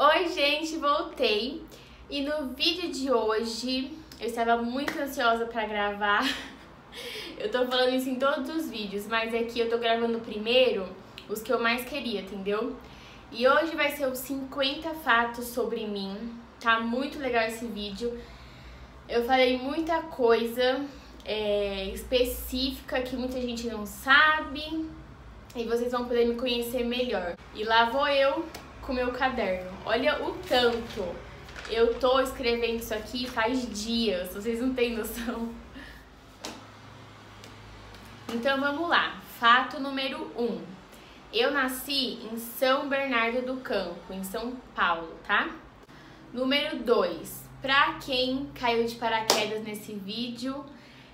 Oi gente, voltei e no vídeo de hoje eu estava muito ansiosa pra gravar. Eu tô falando isso em todos os vídeos, mas aqui eu tô gravando primeiro os que eu mais queria, entendeu? E hoje vai ser os 50 fatos sobre mim, tá muito legal esse vídeo. Eu falei muita coisa específica que muita gente não sabe e vocês vão poder me conhecer melhor. E lá vou eu com meu caderno. Olha o tanto. Eu tô escrevendo isso aqui faz dias, vocês não têm noção. Então vamos lá. Fato número 1. Eu nasci em São Bernardo do Campo, em São Paulo, tá? Número 2. Pra quem caiu de paraquedas nesse vídeo,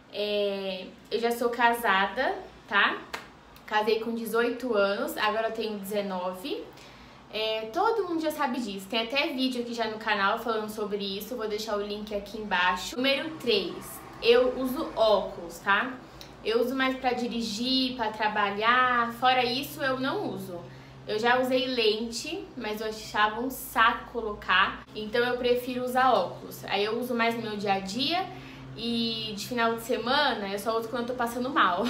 eu já sou casada, tá? Casei com 18 anos, agora eu tenho 19. Todo mundo já sabe disso, tem até vídeo aqui já no canal falando sobre isso, vou deixar o link aqui embaixo. Número 3, eu uso óculos, tá? Eu uso mais pra dirigir, pra trabalhar, fora isso eu não uso. Eu já usei lente, mas eu achava um saco colocar, então eu prefiro usar óculos. Aí eu uso mais no meu dia a dia e de final de semana eu só uso quando eu tô passando mal,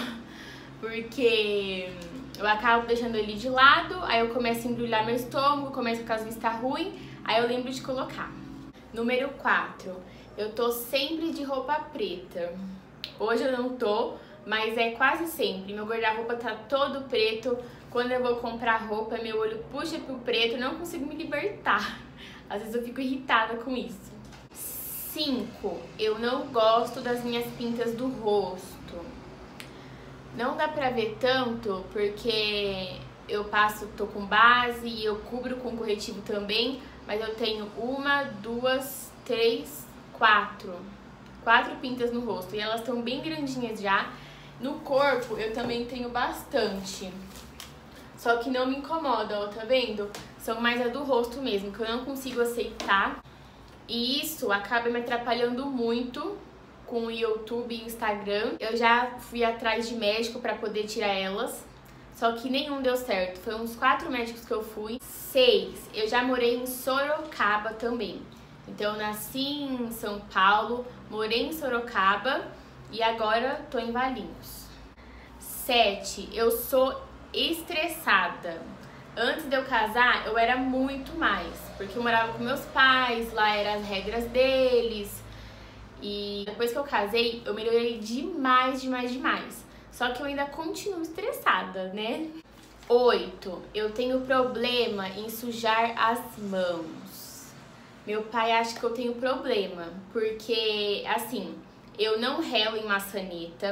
porque eu acabo deixando ele de lado, aí eu começo a embrulhar meu estômago, começo com as vistas ruins, aí eu lembro de colocar. Número 4, eu tô sempre de roupa preta. Hoje eu não tô, mas é quase sempre. Meu guarda-roupa tá todo preto. Quando eu vou comprar roupa, meu olho puxa pro preto, eu não consigo me libertar. Às vezes eu fico irritada com isso. 5, eu não gosto das minhas pintas do rosto. Não dá pra ver tanto, porque eu tô com base e eu cubro com corretivo também, mas eu tenho 1, 2, 3, 4 pintas no rosto e elas estão bem grandinhas já. No corpo eu também tenho bastante, só que não me incomoda, ó, tá vendo? São mais a do rosto mesmo, que eu não consigo aceitar, e isso acaba me atrapalhando muito com o YouTube e Instagram. Eu já fui atrás de médico pra poder tirar elas, só que nenhum deu certo. Foi uns 4 médicos que eu fui. 6, eu já morei em Sorocaba também. Então eu nasci em São Paulo, morei em Sorocaba e agora tô em Valinhos. 7, eu sou estressada. Antes de eu casar, eu era muito mais, porque eu morava com meus pais, lá eram as regras deles. E depois que eu casei, eu melhorei demais. Só que eu ainda continuo estressada, né? 8, eu tenho problema em sujar as mãos. Meu pai acha que eu tenho problema, porque, assim, eu não relo em maçaneta,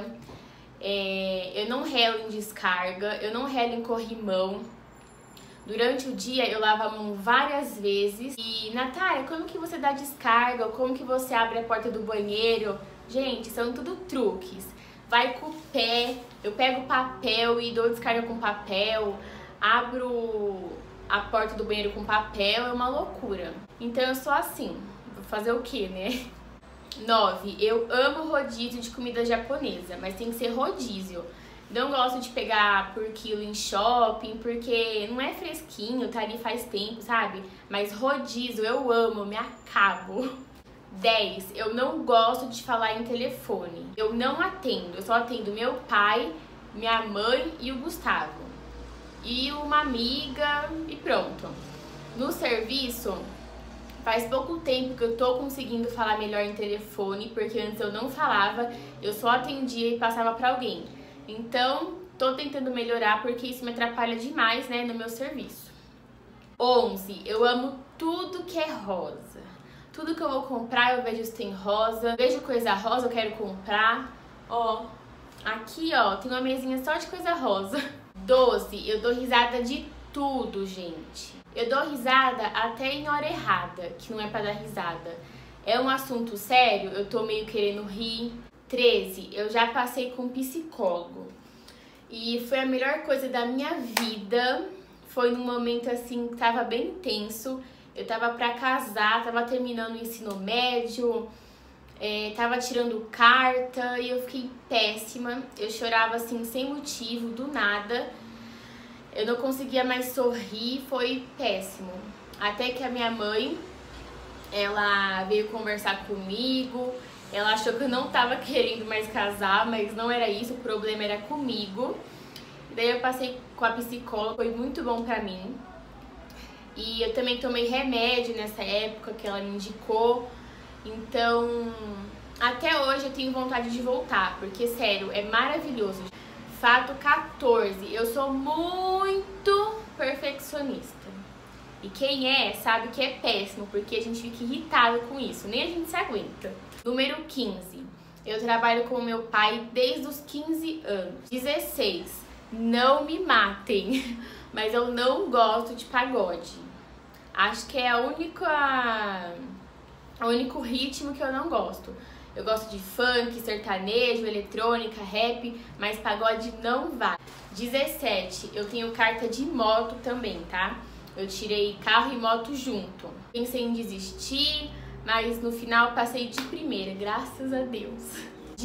eu não relo em descarga, eu não relo em corrimão. Durante o dia eu lavo a mão várias vezes. E, Natália, como que você dá descarga? Como que você abre a porta do banheiro? Gente, são tudo truques. Vai com o pé, eu pego papel e dou descarga com papel, abro a porta do banheiro com papel, é uma loucura. Então eu sou assim, vou fazer o quê, né? 9, eu amo rodízio de comida japonesa, mas tem que ser rodízio. Não gosto de pegar por quilo em shopping, porque não é fresquinho, tá ali faz tempo, sabe? Mas rodízio eu amo, me acabo. 10, eu não gosto de falar em telefone. Eu não atendo, eu só atendo meu pai, minha mãe e o Gustavo. E uma amiga e pronto. No serviço, faz pouco tempo que eu tô conseguindo falar melhor em telefone, porque antes eu não falava, eu só atendia e passava pra alguém. Então, tô tentando melhorar porque isso me atrapalha demais, né, no meu serviço. 11, eu amo tudo que é rosa. Tudo que eu vou comprar, eu vejo se tem rosa. Vejo coisa rosa, eu quero comprar. Ó, aqui, ó, tem uma mesinha só de coisa rosa. 12, eu dou risada de tudo, gente. Eu dou risada até em hora errada, que não é pra dar risada. É um assunto sério, eu tô meio querendo rir. 13, eu já passei com um psicólogo e foi a melhor coisa da minha vida. Foi num momento assim que tava bem tenso, eu tava pra casar, tava terminando o ensino médio, tava tirando carta e eu fiquei péssima. Eu chorava assim sem motivo, do nada, eu não conseguia mais sorrir, foi péssimo. Até que a minha mãe, ela veio conversar comigo. Ela achou que eu não tava querendo mais casar, mas não era isso, o problema era comigo. Daí eu passei com a psicóloga, foi muito bom pra mim. E eu também tomei remédio nessa época que ela me indicou. Então, até hoje eu tenho vontade de voltar, porque sério, é maravilhoso. Fato 14, eu sou muito perfeccionista. E quem é, sabe que é péssimo, porque a gente fica irritado com isso, nem a gente se aguenta. Número 15, eu trabalho com meu pai desde os 15 anos. 16, não me matem, mas eu não gosto de pagode. Acho que é o único ritmo que eu não gosto. Eu gosto de funk, sertanejo, eletrônica, rap, mas pagode não vai. 17, eu tenho carta de moto também, tá? Eu tirei carro e moto junto. Pensei em desistir, mas no final passei de primeira, graças a Deus.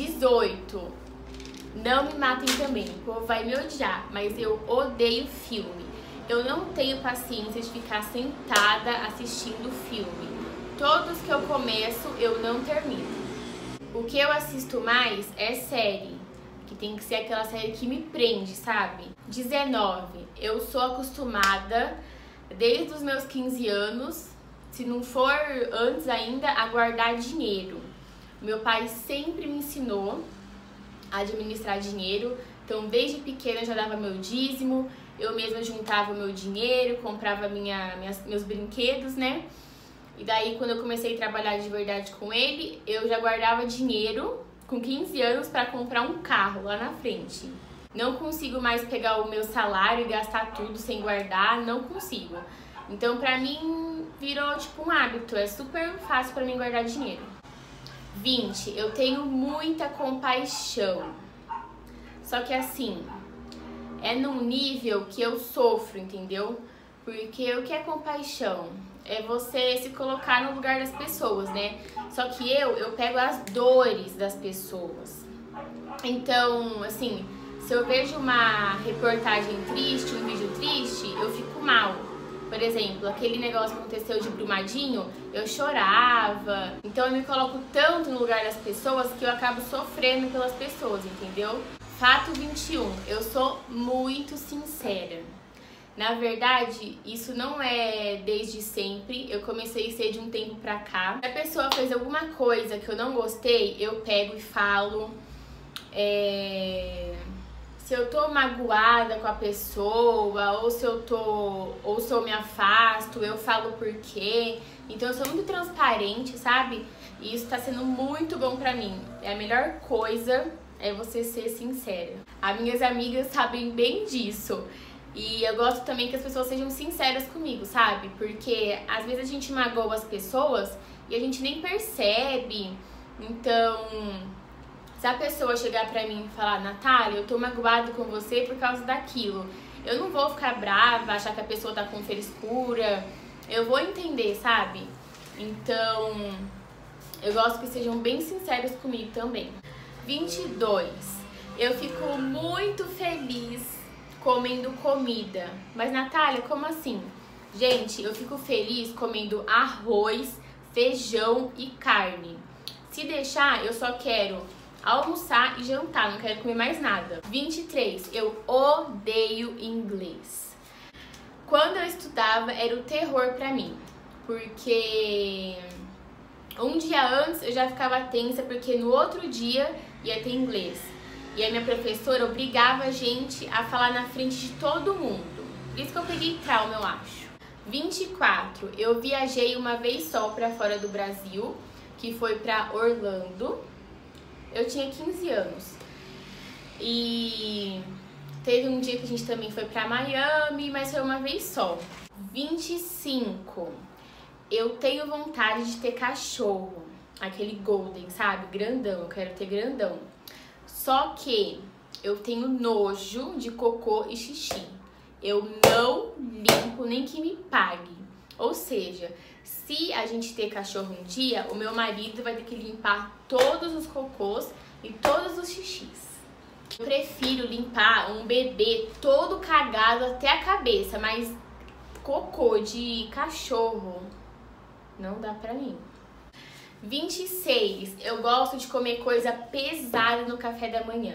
18, não me matem também, o povo vai me odiar, mas eu odeio filme. Eu não tenho paciência de ficar sentada assistindo filme. Todos que eu começo, eu não termino. O que eu assisto mais é série, que tem que ser aquela série que me prende, sabe? 19, eu sou acostumada desde os meus 15 anos, se não for antes ainda, a guardar dinheiro. Meu pai sempre me ensinou a administrar dinheiro, então desde pequena eu já dava meu dízimo, eu mesma juntava o meu dinheiro, comprava meus brinquedos, né? E daí quando eu comecei a trabalhar de verdade com ele, eu já guardava dinheiro com 15 anos para comprar um carro lá na frente. Não consigo mais pegar o meu salário e gastar tudo sem guardar, não consigo. Então pra mim virou tipo um hábito, é super fácil pra mim guardar dinheiro. 20, eu tenho muita compaixão. Só que assim, é num nível que eu sofro, entendeu? Porque o que é compaixão? É você se colocar no lugar das pessoas, né? Só que eu pego as dores das pessoas. Então, assim, se eu vejo uma reportagem triste, um vídeo triste, eu fico mal. Por exemplo, aquele negócio que aconteceu de Brumadinho, eu chorava. Então eu me coloco tanto no lugar das pessoas que eu acabo sofrendo pelas pessoas, entendeu? Fato 21, eu sou muito sincera. Na verdade, isso não é desde sempre, eu comecei a ser de um tempo pra cá. Se a pessoa fez alguma coisa que eu não gostei, eu pego e falo. Se eu tô magoada com a pessoa, ou se eu me afasto, eu falo por quê. Então eu sou muito transparente, sabe? E isso tá sendo muito bom pra mim. É a melhor coisa, é você ser sincera. As minhas amigas sabem bem disso. E eu gosto também que as pessoas sejam sinceras comigo, sabe? Porque às vezes a gente magoa as pessoas e a gente nem percebe. Então, se a pessoa chegar pra mim e falar, Natália, eu tô magoada com você por causa daquilo, eu não vou ficar brava, achar que a pessoa tá com frescura. Eu vou entender, sabe? Então, eu gosto que sejam bem sinceros comigo também. 22. Eu fico muito feliz comendo comida. Mas, Natália, como assim? Gente, eu fico feliz comendo arroz, feijão e carne. Se deixar, eu só quero almoçar e jantar, não quero comer mais nada. 23. Eu odeio inglês. Quando eu estudava, era o terror pra mim. Porque um dia antes eu já ficava tensa, porque no outro dia ia ter inglês. E a minha professora obrigava a gente a falar na frente de todo mundo. Por isso que eu peguei trauma, eu acho. 24. Eu viajei uma vez só pra fora do Brasil, que foi pra Orlando. Eu tinha 15 anos. E teve um dia que a gente também foi pra Miami, mas foi uma vez só. 25. Eu tenho vontade de ter cachorro. Aquele golden, sabe? Grandão, eu quero ter grandão. Só que eu tenho nojo de cocô e xixi. Eu não limpo nem que me pague. Ou seja, se a gente ter cachorro um dia, o meu marido vai ter que limpar todos os cocôs e todos os xixis. Eu prefiro limpar um bebê todo cagado até a cabeça, mas cocô de cachorro não dá pra mim. 26, eu gosto de comer coisa pesada no café da manhã.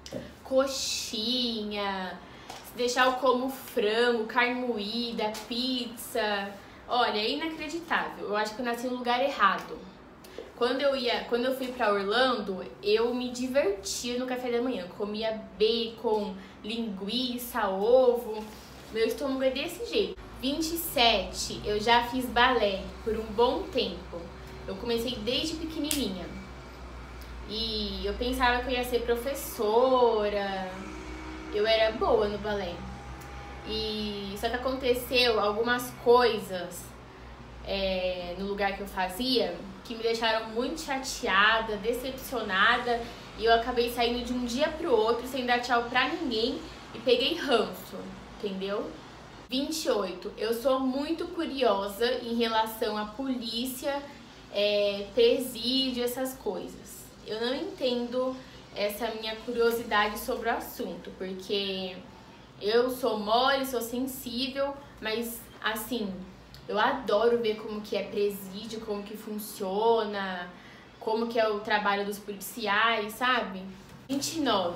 Coxinha, se deixar eu como frango, carne moída, pizza. Olha, é inacreditável. Eu acho que eu nasci no lugar errado. Quando eu fui pra Orlando, eu me divertia no café da manhã. Comia bacon, linguiça, ovo. Meu estômago é desse jeito. 27, eu já fiz balé por um bom tempo. Eu comecei desde pequenininha. E eu pensava que eu ia ser professora. Eu era boa no balé. Só que aconteceu algumas coisas no lugar que eu fazia que me deixaram muito chateada, decepcionada. E eu acabei saindo de um dia pro outro sem dar tchau pra ninguém e peguei ranço, entendeu? 28, eu sou muito curiosa em relação à polícia, presídio, essas coisas. Eu não entendo essa minha curiosidade sobre o assunto, porque eu sou mole, sou sensível, mas assim, eu adoro ver como que é presídio, como que funciona, como que é o trabalho dos policiais, sabe? 29.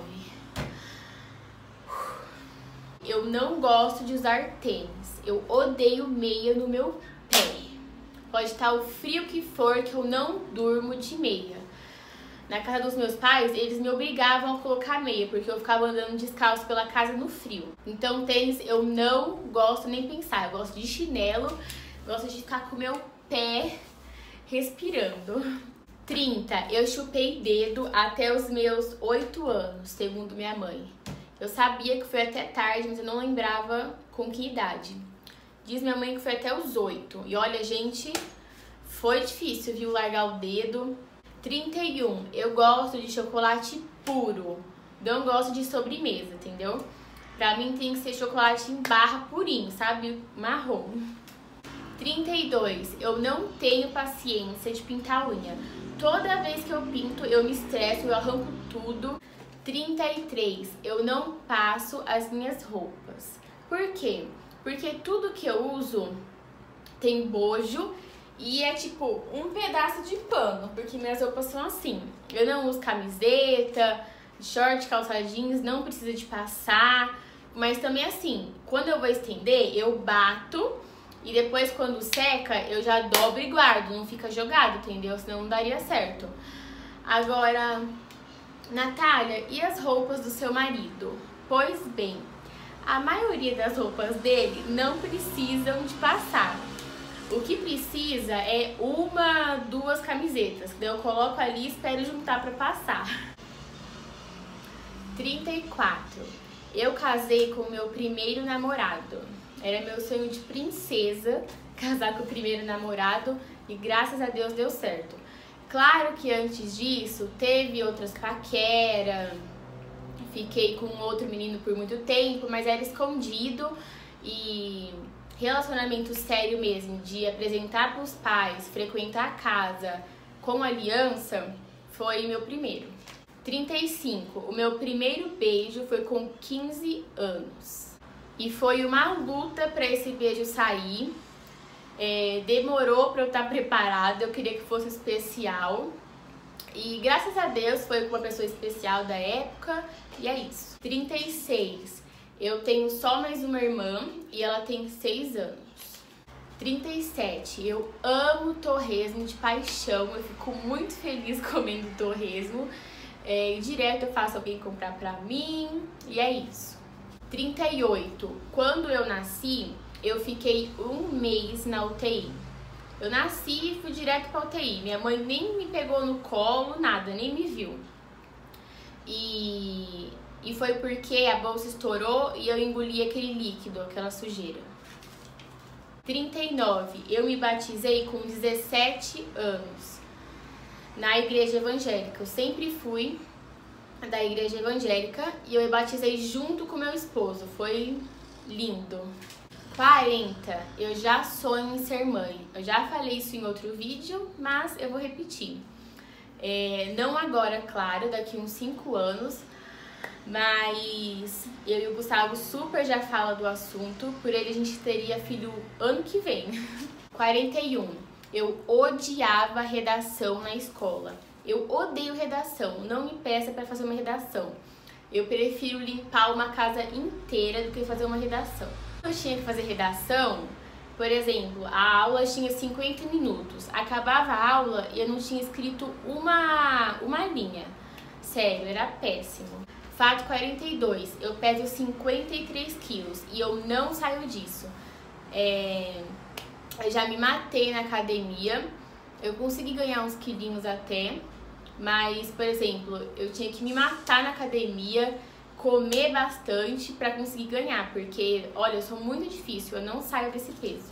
Eu não gosto de usar tênis. Eu odeio meia no meu pé. Pode estar o frio que for, que eu não durmo de meia. Na casa dos meus pais, eles me obrigavam a colocar meia, porque eu ficava andando descalço pela casa no frio. Então tênis eu não gosto nem pensar. Eu gosto de chinelo, gosto de ficar com o meu pé respirando. 30. Eu chupei dedo até os meus 8 anos, segundo minha mãe. Eu sabia que foi até tarde, mas eu não lembrava com que idade. Diz minha mãe que foi até os 8. E olha, gente, foi difícil, viu, largar o dedo. 31. Eu gosto de chocolate puro. Não gosto de sobremesa, entendeu? Pra mim tem que ser chocolate em barra purinho, sabe? Marrom. 32. Eu não tenho paciência de pintar unha. Toda vez que eu pinto, eu me estresso, eu arranco tudo. 33. Eu não passo as minhas roupas. Por quê? Porque tudo que eu uso tem bojo e é tipo um pedaço de pano, porque minhas roupas são assim. Eu não uso camiseta, short, calça jeans, não precisa de passar. Mas também assim, quando eu vou estender, eu bato e depois quando seca, eu já dobro e guardo, não fica jogado, entendeu? Senão não daria certo. Agora, Natália, e as roupas do seu marido? Pois bem, a maioria das roupas dele não precisam de passar. O que precisa é 1, 2 camisetas, que daí eu coloco ali e espero juntar pra passar. 34. Eu casei com o meu primeiro namorado. Era meu sonho de princesa casar com o primeiro namorado e graças a Deus deu certo. Claro que antes disso teve outras paqueras, fiquei com outro menino por muito tempo, mas era escondido. E relacionamento sério mesmo, de apresentar pros pais, frequentar a casa com aliança, foi meu primeiro. 35. O meu primeiro beijo foi com 15 anos. E foi uma luta para esse beijo sair. Demorou para eu estar preparada, eu queria que fosse especial. E graças a Deus foi com uma pessoa especial da época, e é isso. 36. Eu tenho só mais uma irmã e ela tem 6 anos. 37. Eu amo torresmo de paixão, eu fico muito feliz comendo torresmo. Direto eu faço alguém comprar pra mim, e é isso. 38. Quando eu nasci, eu fiquei 1 mês na UTI. Eu nasci e fui direto pra UTI. Minha mãe nem me pegou no colo, nada, nem me viu. E foi porque a bolsa estourou e eu engoli aquele líquido, aquela sujeira. 39. Eu me batizei com 17 anos na igreja evangélica. Eu sempre fui da igreja evangélica e eu me batizei junto com meu esposo. Foi lindo. 40. Eu já sonho em ser mãe. Eu já falei isso em outro vídeo, mas eu vou repetir. Não agora, claro, daqui uns 5 anos. Mas eu e o Gustavo super já fala do assunto, por ele a gente teria filho ano que vem. 41. Eu odiava redação na escola. Eu odeio redação, não me peça para fazer uma redação. Eu prefiro limpar uma casa inteira do que fazer uma redação. Eu tinha que fazer redação, por exemplo, a aula tinha 50 minutos. Acabava a aula e eu não tinha escrito uma linha. Sério, era péssimo. Fato 42, eu peso 53 quilos e eu não saio disso. Eu já me matei na academia, eu consegui ganhar uns quilinhos até, mas, por exemplo, eu tinha que me matar na academia, comer bastante pra conseguir ganhar, porque, olha, eu sou muito difícil, eu não saio desse peso.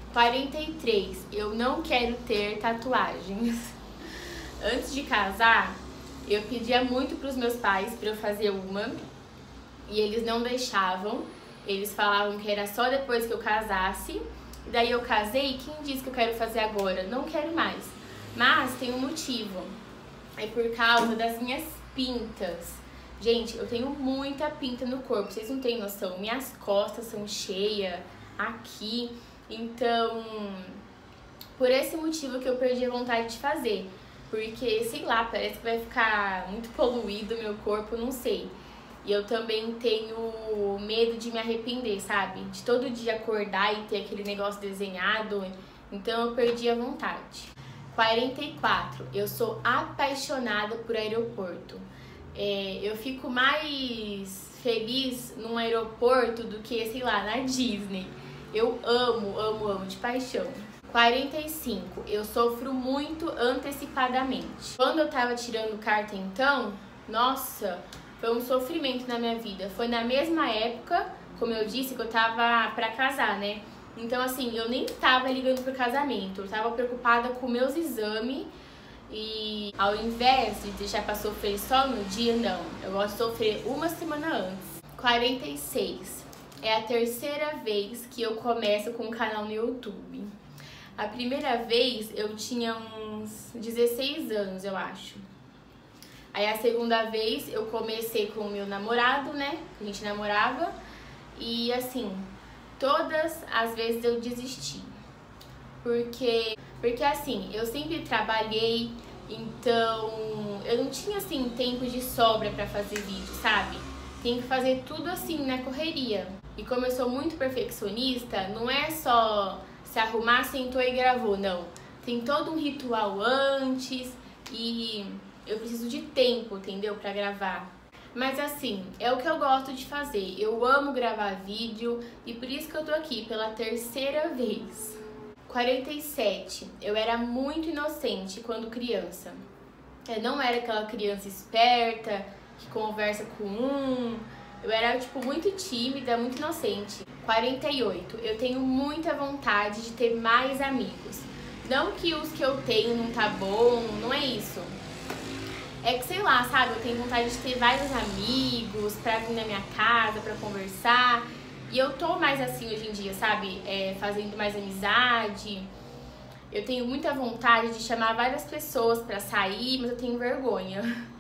43, eu não quero ter tatuagens. Antes de casar, eu pedia muito pros meus pais pra eu fazer uma e eles não deixavam. Eles falavam que era só depois que eu casasse. E daí eu casei e quem disse que eu quero fazer agora? Não quero mais. Mas tem um motivo. É por causa das minhas pintas. Gente, eu tenho muita pinta no corpo, vocês não têm noção. Minhas costas são cheias aqui. Então, por esse motivo que eu perdi a vontade de fazer. Porque, sei lá, parece que vai ficar muito poluído o meu corpo, não sei. E eu também tenho medo de me arrepender, sabe? De todo dia acordar e ter aquele negócio desenhado. Então eu perdi a vontade. 44. Eu sou apaixonada por aeroporto. Eu fico mais feliz num aeroporto do que, sei lá, na Disney. Eu amo, amo, amo de paixão. 45. Eu sofro muito antecipadamente. Quando eu tava tirando carta então, nossa, foi um sofrimento na minha vida. Foi na mesma época, como eu disse, que eu tava pra casar, né? Então assim, eu nem tava ligando pro casamento. Eu tava preocupada com meus exames. E ao invés de deixar pra sofrer só no dia, não. Eu gosto de sofrer uma semana antes. 46. É a terceira vez que eu começo com um canal no YouTube. A primeira vez eu tinha uns 16 anos, eu acho. Aí a segunda vez eu comecei com o meu namorado, né? A gente namorava. E assim, todas as vezes eu desisti. Porque assim, eu sempre trabalhei, então eu não tinha assim tempo de sobra pra fazer vídeo, sabe? Tem que fazer tudo assim na correria. E como eu sou muito perfeccionista, não é só se arrumar, sentou e gravou, não. Tem todo um ritual antes e eu preciso de tempo, entendeu? Pra gravar. Mas assim, é o que eu gosto de fazer. Eu amo gravar vídeo e por isso que eu tô aqui pela terceira vez. 47. Eu era muito inocente quando criança. Eu não era aquela criança esperta que conversa com eu era, tipo, muito tímida, muito inocente. 48. Eu tenho muita vontade de ter mais amigos. Não que os que eu tenho não tá bom, não é isso. É que, sei lá, sabe, eu tenho vontade de ter vários amigos pra vir na minha casa, pra conversar. E eu tô mais assim hoje em dia, sabe? Fazendo mais amizade. Eu tenho muita vontade de chamar várias pessoas pra sair, mas eu tenho vergonha.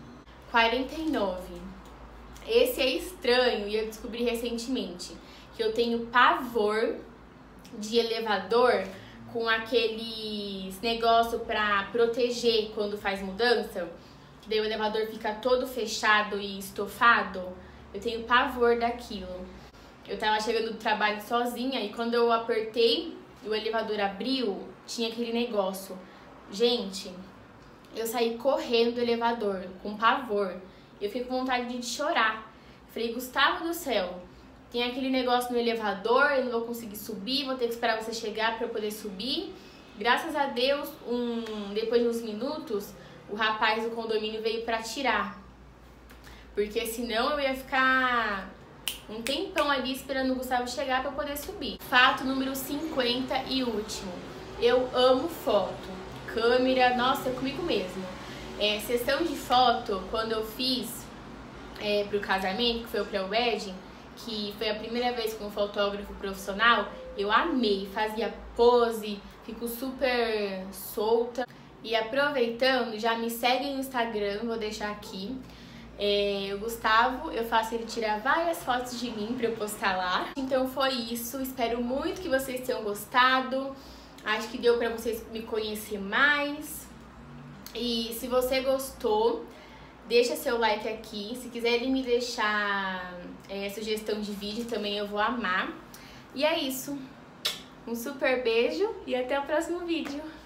49. Esse é estranho e eu descobri recentemente que eu tenho pavor de elevador com aqueles negócio pra proteger quando faz mudança. Que daí o elevador fica todo fechado e estofado. Eu tenho pavor daquilo. Eu tava chegando do trabalho sozinha e quando eu apertei e o elevador abriu, tinha aquele negócio. Gente, eu saí correndo do elevador com pavor. Eu fiquei com vontade de chorar. Falei, Gustavo do céu, tem aquele negócio no elevador, eu não vou conseguir subir, vou ter que esperar você chegar pra eu poder subir. Graças a Deus, depois de uns minutos, o rapaz do condomínio veio pra tirar. Porque senão eu ia ficar um tempão ali esperando o Gustavo chegar pra eu poder subir. Fato número 50 e último. Eu amo foto. Câmera, nossa, é comigo mesmo. Sessão de foto, quando eu fiz pro casamento, que foi o pré-wedding, que foi a primeira vez com um fotógrafo profissional, eu amei, fazia pose, fico super solta. E aproveitando, já me segue no Instagram, vou deixar aqui. O Gustavo, eu faço ele tirar várias fotos de mim pra eu postar lá. Então foi isso, espero muito que vocês tenham gostado. Acho que deu pra vocês me conhecer mais. E se você gostou, deixa seu like aqui. Se quiserem me deixar sugestão de vídeo também, eu vou amar. E é isso. Um super beijo e até o próximo vídeo.